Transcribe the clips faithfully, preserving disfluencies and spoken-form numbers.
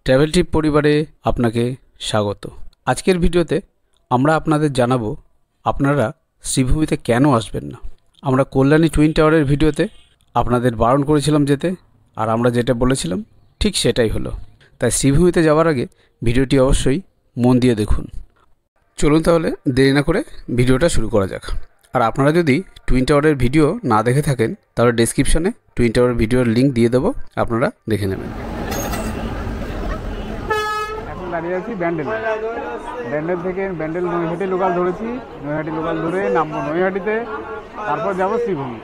Travel trip পরিবারে আপনাকে স্বাগত। আজকের ভিডিওতে আমরা আপনাদের জানাবো আপনারা শ্রীভূমিতে কেন আসবেন না। আমরা কল্যাণী টুইন টাওয়ারের ভিডিওতে আপনাদের বারণ করেছিলাম যেতে, আর আমরা যেটা বলেছিলাম ঠিক সেটাই হলো। তাই শ্রীভূমিতে যাওয়ার আগে ভিডিওটি অবশ্যই মন দিয়ে দেখুন। চলুন তাহলে দেরি না করে ভিডিওটা শুরু করা যাক। আর আপনারা যদি টুইন টাওয়ারের ভিডিও না দেখে থাকেন তাহলে ডেসক্রিপশনে টুইন টাওয়ারের ভিডিওর লিঙ্ক দিয়ে দেবো, আপনারা দেখে নেবেন। এখন দাঁড়িয়ে আছি ব্যান্ডেল। ব্যান্ডেল থেকে ব্যান্ডেল নৈহাটি লোকাল ধরেছি, নৈহাটি লোকাল ধরে নামবো নৈহাটিতে, তারপর যাবো শ্রীভূমি।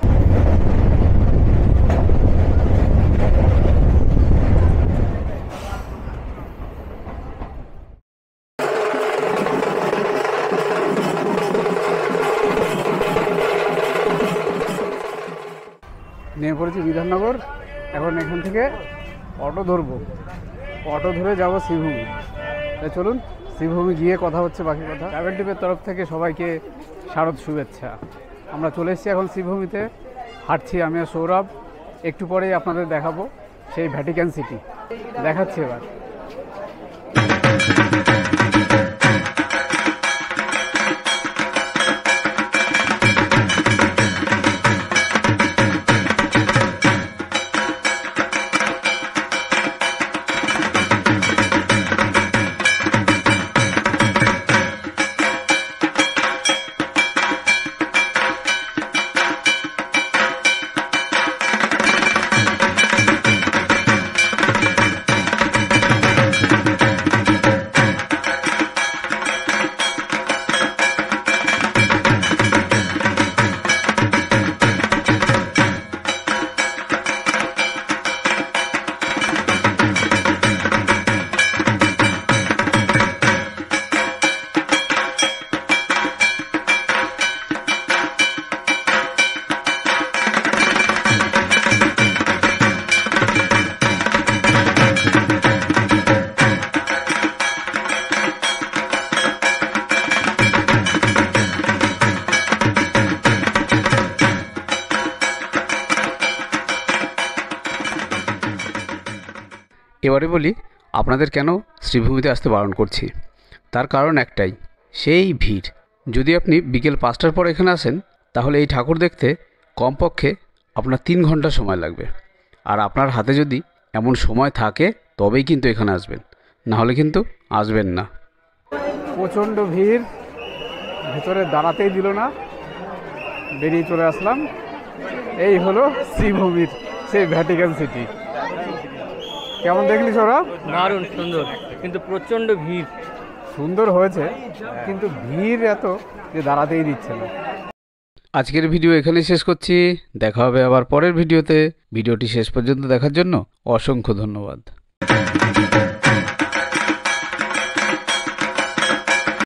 নেমে পড়েছি বিধাননগর। এখন এখান থেকে অটো ধরবো, অটো ধরে যাব শ্রীভূমি। তাই চলুন শ্রীভূমি গিয়ে কথা হচ্ছে বাকি কথা। ট্রাভেল ট্রিপের তরফ থেকে সবাইকে শারদ শুভেচ্ছা। আমরা চলে এসেছি এখন শ্রীভূমিতে, হাঁটছি আমি আর সৌরভ। একটু পরেই আপনাদের দেখাবো সেই ভ্যাটিকান সিটি। দেখাচ্ছি এবার। এবারে বলি আপনাদের কেন শ্রীভূমিতে আসতে বারণ করছি। তার কারণ একটাই, সেই ভিড়। যদি আপনি বিকেল পাঁচটার পর এখানে আসেন তাহলে এই ঠাকুর দেখতে কমপক্ষে আপনার তিন ঘন্টা সময় লাগবে। আর আপনার হাতে যদি এমন সময় থাকে তবেই কিন্তু এখানে আসবেন, না হলে কিন্তু আসবেন না। প্রচণ্ড ভিড়, ভেতরে দাঁড়াতেই দিল না, বেরিয়ে চলে আসলাম। এই হলো শ্রীভূমির সেই ভ্যাটিকান সিটি। কেমন দেখলি সৌরভ? দারুণ সুন্দর, কিন্তু প্রচণ্ড ভিড়। সুন্দর হয়েছে, কিন্তু ভিড় এত যে দাঁড়াতেই দিচ্ছে না। আজকের ভিডিও এখানেই শেষ করছি। দেখা হবে আবার পরের ভিডিওতে। ভিডিওটি শেষ পর্যন্ত দেখার জন্য অসংখ্য ধন্যবাদ।